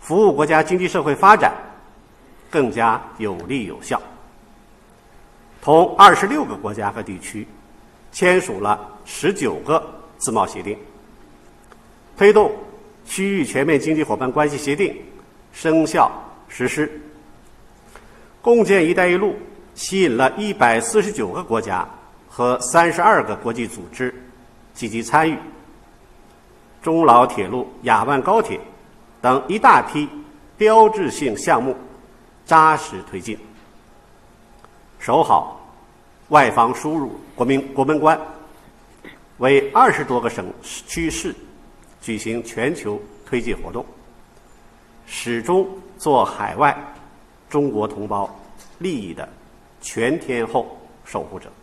服务国家经济社会发展更加有力有效。同26个国家和地区签署了19个自贸协定，推动区域全面经济伙伴关系协定生效实施。共建“一带一路”吸引了149个国家和32个国际组织积极参与，中老铁路、雅万高铁等一大批标志性项目扎实推进，守好外防输入国门关，为20多个省区市举行全球推介活动，始终做海外中国同胞利益的全天候守护者。